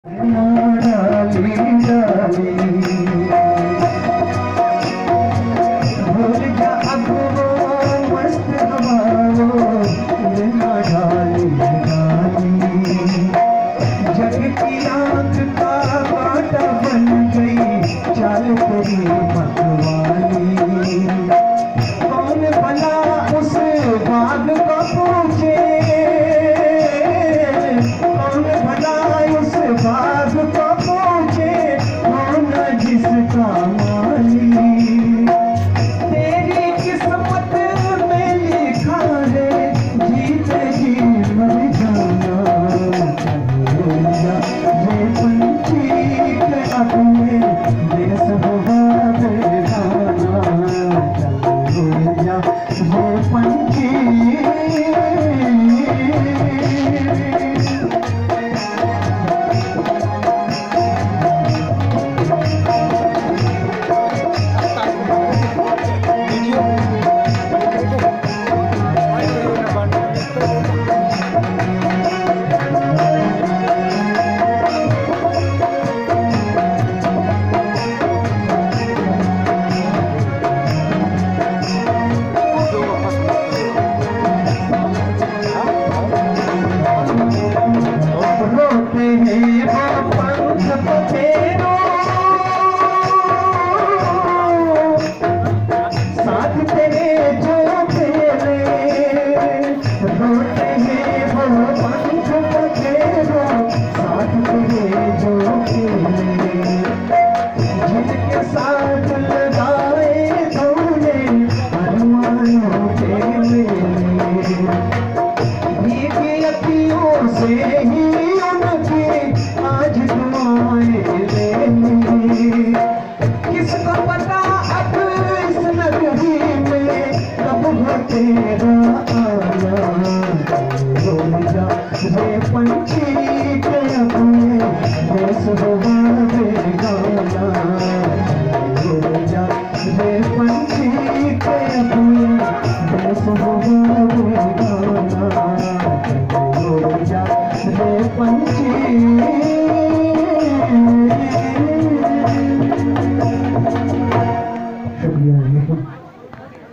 डाली डाली भूल जा अब वो मस्त हवाओं बिना डाली डाली जग की आँख का कांटा बन गई चाल तेरी मतवाली कौन भला उस बाग का पूछे कौन भला उस बाग का पूछे कौन जिसका माली तेरी किस्मत में लिखा है जीत जी मर जाना ये पंछी के अपने देश बाहर जाना ये पंछी किसको पता अब इस नगरी में कब हो तेरा आना।